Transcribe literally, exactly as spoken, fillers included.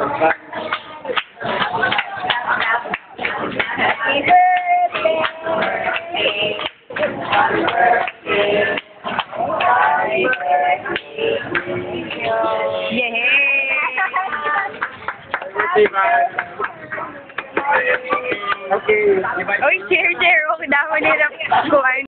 Happy birthday. Happy birthday. Happy birthday. Yay! Okay. Oy, cheer, cheer. Okay, dapat nila kuhain.